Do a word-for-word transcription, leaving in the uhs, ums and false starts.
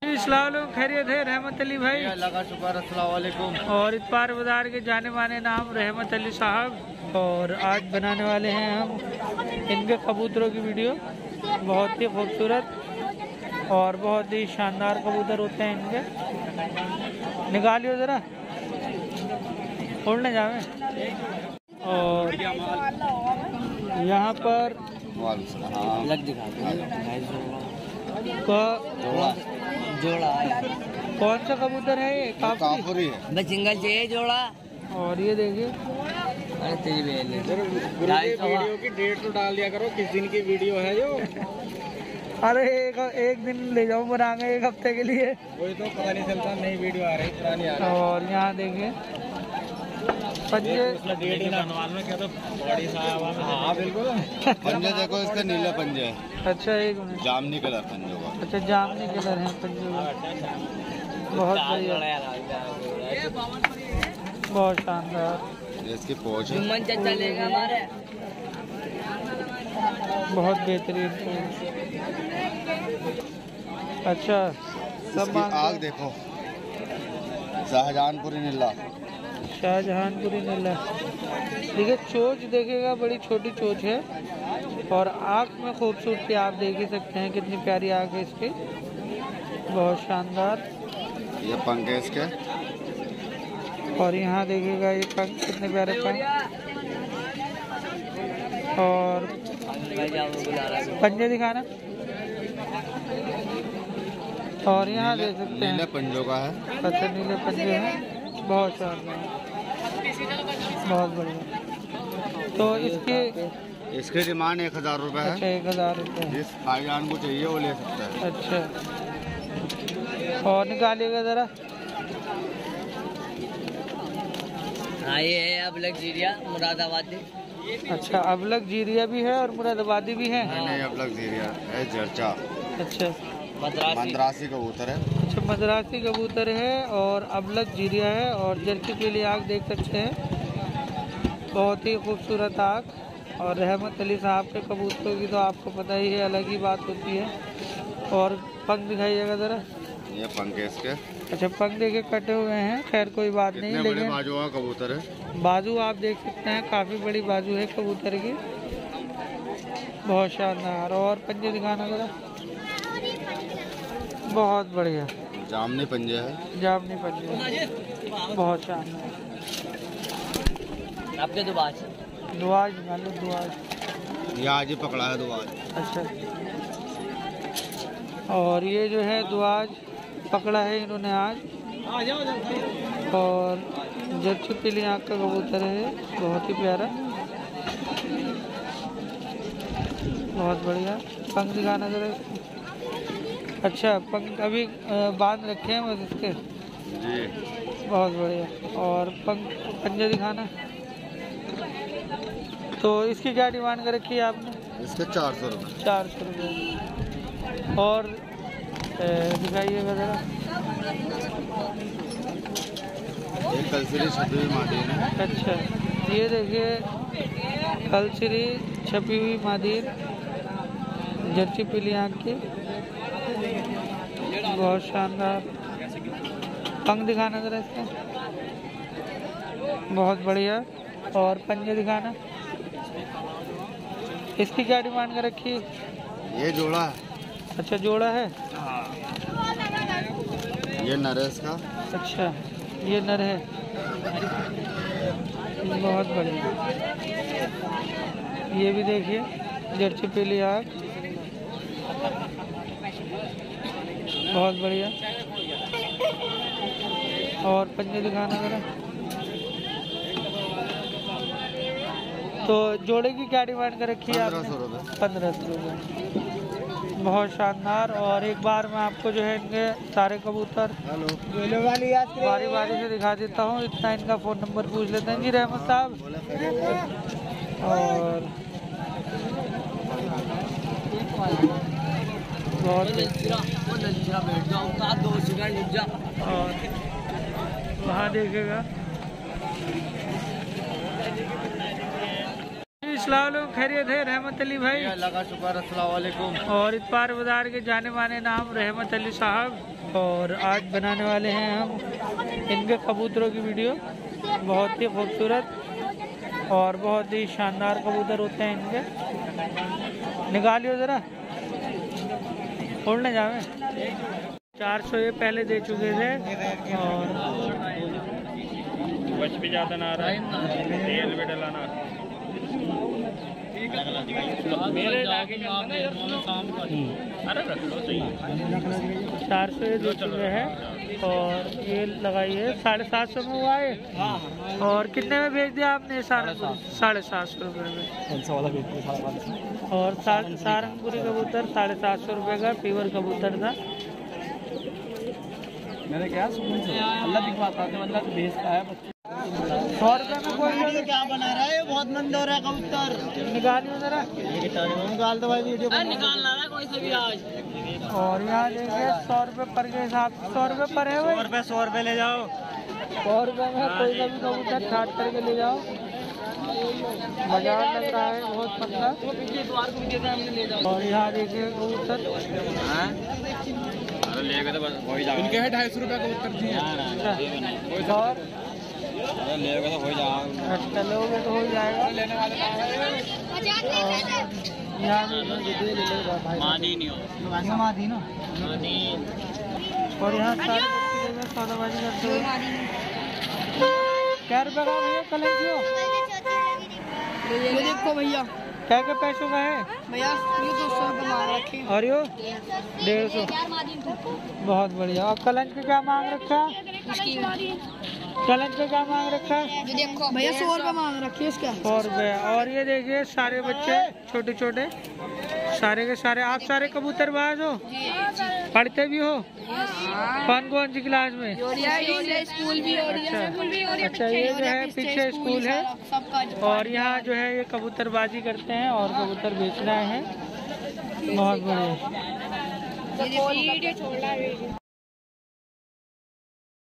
अस्सलाम खैरियत है रहमत अली भाई। अल्लाह का शुक्र, अस्सलाम वालेकुम। और इतवार बाजार के जाने माने नाम रहमत अली साहब। और आज बनाने वाले हैं हम इनके कबूतरों की वीडियो। बहुत ही खूबसूरत और बहुत ही शानदार कबूतर होते हैं इनके। निकालियो ज़रा, उड़ने जावे। और यहाँ पर जोड़ा जोड़ा कौन सा कबूतर है ये? काफुरी है, बस सिंगल चाहिए जोड़ा। और ये देखिए, वीडियो की डेट तो डाल दिया करो, किस दिन की वीडियो है जो। अरे एक, एक दिन ले जाओ बना के, एक हफ्ते के लिए। वही तो पता नहीं चलता, नई वीडियो आ रही पुरानी आ रही। और यहाँ देखिए पंजे, हाँ बिल्कुल पंजे देखो, इसके नीले पंजे। अच्छा एक मिनट, जामनी कलर पंजों का। अच्छा जामनी कलर है पंजे का, बहुत बढ़िया, बहुत शानदार। इसकी पोच है, बहुत बेहतरीन पोच। अच्छा सब आग देखो, शाहजहानपुरी नीला, शाहजहानपुरी नीला। देखिए चोंच देखेगा, बड़ी छोटी चोंच है। और आँख में खूबसूरती आप देख ही सकते हैं, कितनी प्यारी आँख है इसकी, बहुत शानदार। ये पंख है इसके। और यहाँ देखिएगा ये पंख, कितने प्यारे पंख। और पंजे दिखाना। और यहाँ देख सकते हैं नीले पंजों का है। अच्छा नीले पंजे हैं, बहुत शानदार, बहुत बढ़िया। तो इसकी इसकी डिमांड एक हजार रुपये है। अच्छा एक हजार रुपये। जिस भाईजान को चाहिए वो ले सकता है। अच्छा, और निकालिएगा ज़रा। हाँ ये है अबलग जीरिया मुरादाबादी। अच्छा अबलग जीरिया भी है और मुरादाबादी भी है। नहीं नहीं, अबलग जीरिया है, जर्चा। अच्छा मद्रासी कबूतर है। अच्छा मद्रासी कबूतर है और अबलग जीरिया है। और जर्सी के लिए आँख देख सकते हैं, बहुत ही खूबसूरत आँख। और रहमत अली साहब के कबूतरों की तो आपको पता ही है, अलग ही बात होती है। और पंख दिखाइएगा ज़रा। ये पंख है इसके। अच्छा पंख देखे कटे हुए हैं, खैर कोई बात नहीं, लेकिन बाजू का कबूतर है। बाजू आप देख सकते हैं, काफ़ी बड़ी बाजू है कबूतर की, बहुत शानदार। और पंजे दिखाना ज़रा। बहुत बढ़िया, जामनी पंजे है। जामनी पंजे, बहुत शानदार। आपके दुबाज दुआज निकालो, दुआज। ये आज ही पकड़ा है दुआज। अच्छा, और ये जो है दुआज पकड़ा है इन्होंने आज। और जर्सी पीली आँख का कबूतर है, बहुत ही प्यारा, बहुत बढ़िया। पंख दिखाना जरा। अच्छा पंख अभी बांध रखे हैं बस इसके जी, बहुत बढ़िया। और पंख पंजे दिखाना। तो इसकी क्या डिमांड कर रखी है आपने? इसके चार सौ रुपये। चार सौ रुपये। और दिखाइएगा ज़रा। एक कलसिरी छपी हुई मादीन है। अच्छा ये देखिए, कलसिरी छपी हुई मादीन, जर्सी पीली आँख की, बहुत शानदार। पंख दिखाना ज़रा इसका, बहुत बढ़िया। और पंजे दिखाना। इसकी क्या डिमांड कर रखी है? ये जोड़ा है। अच्छा जोड़ा है। ये नर है इसका। अच्छा ये नर है, बहुत बढ़िया। ये भी देखिए, जर्सी पीली आँख, बहुत बढ़िया। और पंजे दिखाना ज़रा। तो जोड़े की क्या डिमांड कर रखी है आपने? पंद्रह सौ रुपये। पंद्रह सौ रुपये, बहुत शानदार। और एक बार मैं आपको जो है इनके सारे कबूतर बारी बारी से दिखा देता हूँ। इतना इनका फ़ोन नंबर पूछ लेते हैं। जी रहमत साहब। और बहुत और वहाँ देखेगा। अस्सलाम वालेकुम, खैरियत है रहमत अली भाई? अल्लाह का शुक्र, अस्सलाम वालेकुम। और इतवार बाजार के जाने माने नाम रहमत अली साहब। और आज बनाने वाले हैं हम इनके कबूतरों की वीडियो। बहुत ही खूबसूरत और बहुत ही शानदार कबूतर होते हैं इनके। निकालियो ज़रा, उड़ने जावे। चार सौ ये पहले दे चुके थे और बच भी ज़्यादा ना रहा है, तेल भी डलाना। मेरे इलाके के अंदर यार सोने शाम का अरे रख लो सही। चार सौ ये दे चुके हैं और ये लगाइए साढ़े सात सौ में हुआ है। और कितने में भेज दिया आपने? साढ़े साढ़े सात सौ रुपये में। और सारंगपुरी कबूतर साढ़े सात सौ रुपये का पीवर कबूतर था। मैंने क्या अल्लाह दिखवाता है, मतलब भेजता है। सौ रुपये में कोई क्या बना रहा है? बहुत मंद हो रहा है कबूतर। निकालिए जरा, निकाल दो भाई वीडियो निकाल ला रहा कोई से भी आज। और यहाँ देखिए सौ रुपये पर के हिसाब से सौ रुपये पर है भाई। सौ रुपये सौ रुपये ले जाओ। सौ रुपये में कोई सा भी कबूतर छाट करके ले जाओ। बाजार लग रहा है बहुत पतला। और यहाँ देखिए कबूतर इनके है ढाई सौ रुपये कबूतर जी। और लेगा तो हो जाएगा, चलोगे तो हो जाएगा। यहाँ मानी नहीं हो मादी ना। और यहाँ सारे बच्चे लोग सौदाबाजी करते हुए। क्या रुपये का भैया कलेंजियो? ये देखो भैया, क्या क्या पैसों का है भैया ये दो सौ रुपये मांग रखे। और यो डेढ़ सौ। बहुत बढ़िया। और कलंज पे क्या मांग रखा है? कलंज पे क्या मांग रखा है? देखो भैया सौ रुपये मांग रखे इसका। सौ रुपये। और ये देखिए सारे बच्चे छोटे छोटे सारे के सारे। आप सारे कबूतरबाज हो? पढ़ते भी हो? कौन कौन सी क्लास में? स्कूल भी हो रही है। अच्छा अच्छा, ये जो है पीछे स्कूल है। और यहाँ जो है ये कबूतरबाजी करते हैं और कबूतर बेच रहे हैं। बहुत बढ़िया।